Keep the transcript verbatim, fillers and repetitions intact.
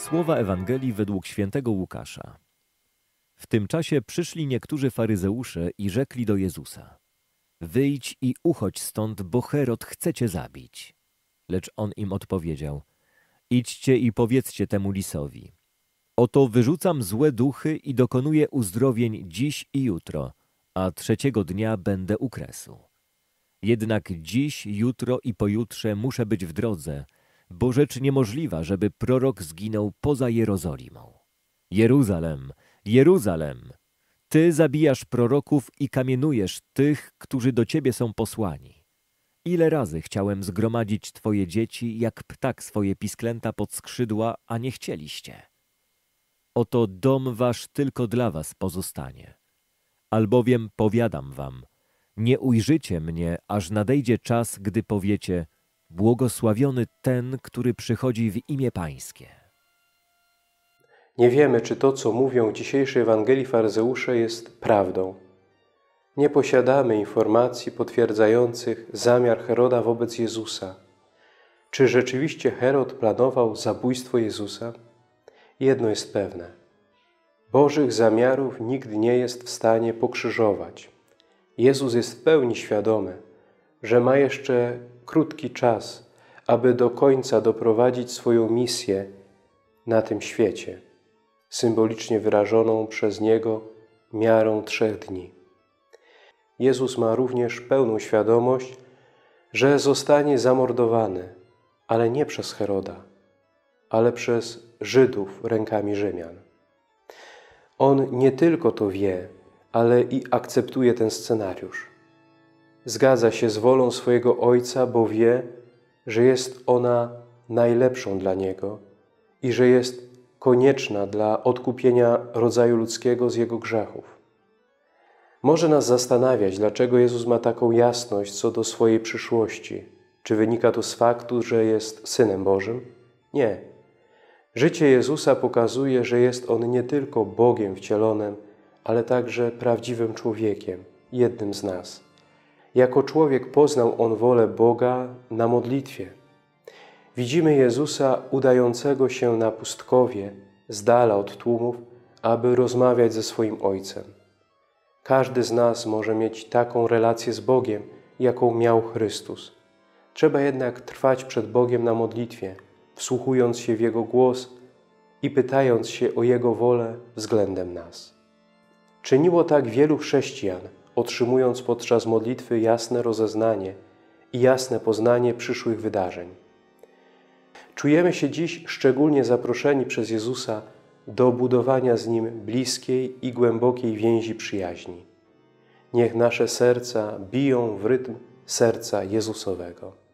Słowa Ewangelii według świętego Łukasza. W tym czasie przyszli niektórzy faryzeusze i rzekli do Jezusa: Wyjdź i uchodź stąd, bo Herod chce cię zabić. Lecz on im odpowiedział: Idźcie i powiedzcie temu lisowi: Oto wyrzucam złe duchy i dokonuję uzdrowień dziś i jutro, a trzeciego dnia będę u kresu. Jednak dziś, jutro i pojutrze muszę być w drodze, bo rzecz niemożliwa, żeby prorok zginął poza Jerozolimą. Jeruzalem, Jeruzalem, Ty zabijasz proroków i kamienujesz tych, którzy do Ciebie są posłani. Ile razy chciałem zgromadzić Twoje dzieci, jak ptak swoje pisklęta pod skrzydła, a nie chcieliście. Oto dom wasz tylko dla was pozostanie. Albowiem powiadam wam, nie ujrzycie mnie, aż nadejdzie czas, gdy powiecie: błogosławiony ten, który przychodzi w imię Pańskie. Nie wiemy, czy to, co mówią w dzisiejszej Ewangelii faryzeusze, jest prawdą. Nie posiadamy informacji potwierdzających zamiar Heroda wobec Jezusa. Czy rzeczywiście Herod planował zabójstwo Jezusa? Jedno jest pewne. Bożych zamiarów nikt nie jest w stanie pokrzyżować. Jezus jest w pełni świadomy, że ma jeszcze krótki czas, aby do końca doprowadzić swoją misję na tym świecie, symbolicznie wyrażoną przez Niego miarą trzech dni. Jezus ma również pełną świadomość, że zostanie zamordowany, ale nie przez Heroda, ale przez Żydów rękami Rzymian. On nie tylko to wie, ale i akceptuje ten scenariusz. Zgadza się z wolą swojego Ojca, bo wie, że jest ona najlepszą dla Niego i że jest konieczna dla odkupienia rodzaju ludzkiego z jego grzechów. Może nas zastanawiać, dlaczego Jezus ma taką jasność co do swojej przyszłości. Czy wynika to z faktu, że jest Synem Bożym? Nie. Życie Jezusa pokazuje, że jest On nie tylko Bogiem wcielonym, ale także prawdziwym człowiekiem, jednym z nas. Jako człowiek poznał On wolę Boga na modlitwie. Widzimy Jezusa udającego się na pustkowie, z dala od tłumów, aby rozmawiać ze swoim Ojcem. Każdy z nas może mieć taką relację z Bogiem, jaką miał Chrystus. Trzeba jednak trwać przed Bogiem na modlitwie, wsłuchując się w Jego głos i pytając się o Jego wolę względem nas. Czyniło tak wielu chrześcijan, otrzymując podczas modlitwy jasne rozeznanie i jasne poznanie przyszłych wydarzeń. Czujemy się dziś szczególnie zaproszeni przez Jezusa do budowania z Nim bliskiej i głębokiej więzi przyjaźni. Niech nasze serca biją w rytm serca Jezusowego.